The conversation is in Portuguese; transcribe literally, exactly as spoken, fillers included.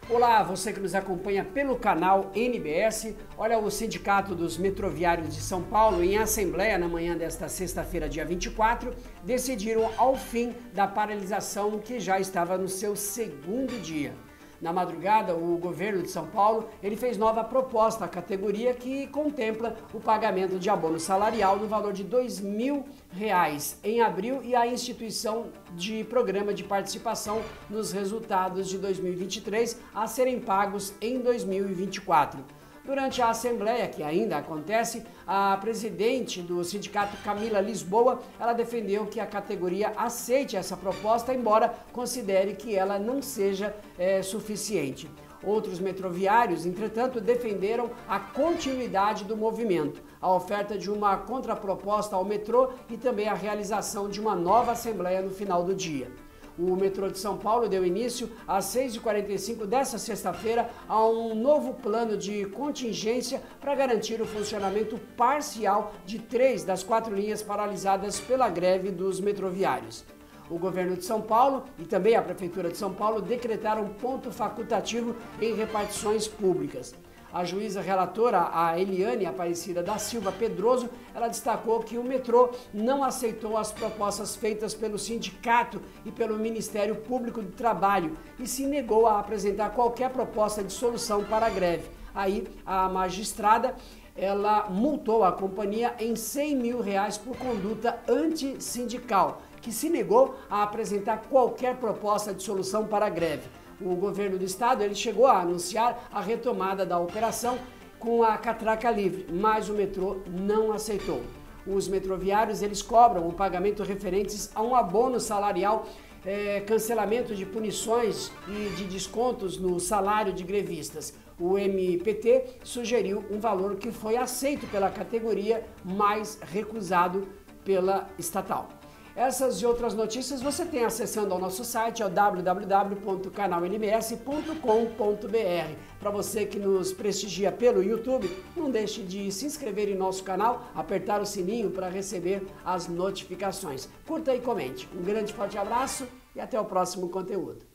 Olá, você que nos acompanha pelo canal N B S. Olha, o Sindicato dos Metroviários de São Paulo, em assembleia na manhã desta sexta-feira, dia vinte e quatro, decidiram ao fim da paralisação que já estava no seu segundo dia. Na madrugada, o governo de São Paulo ele fez nova proposta à categoria que contempla o pagamento de abono salarial no valor de dois mil reais em abril e a instituição de programa de participação nos resultados de dois mil e vinte e três a serem pagos em dois mil e vinte e quatro. Durante a assembleia, que ainda acontece, a presidente do sindicato, Camila Lisboa, ela defendeu que a categoria aceite essa proposta, embora considere que ela não seja é, suficiente. Outros metroviários, entretanto, defenderam a continuidade do movimento, a oferta de uma contraproposta ao metrô e também a realização de uma nova assembleia no final do dia. O metrô de São Paulo deu início às seis e quarenta e cinco desta sexta-feira a um novo plano de contingência para garantir o funcionamento parcial de três das quatro linhas paralisadas pela greve dos metroviários. O governo de São Paulo e também a Prefeitura de São Paulo decretaram ponto facultativo em repartições públicas. A juíza relatora, a Eliane Aparecida da Silva Pedroso, ela destacou que o metrô não aceitou as propostas feitas pelo sindicato e pelo Ministério Público do Trabalho e se negou a apresentar qualquer proposta de solução para a greve. Aí, a magistrada, ela multou a companhia em cem mil reais por conduta antissindical, que se negou a apresentar qualquer proposta de solução para a greve. O governo do estado ele chegou a anunciar a retomada da operação com a catraca livre, mas o metrô não aceitou. Os metroviários eles cobram o pagamento referentes a um abono salarial, é, cancelamento de punições e de descontos no salário de grevistas. O M P T sugeriu um valor que foi aceito pela categoria, mas recusado pela estatal. Essas e outras notícias você tem acessando ao nosso site, ao w w w ponto canal n b s ponto com ponto b r. Para você que nos prestigia pelo YouTube, não deixe de se inscrever em nosso canal, apertar o sininho para receber as notificações. Curta e comente. Um grande forte abraço e até o próximo conteúdo.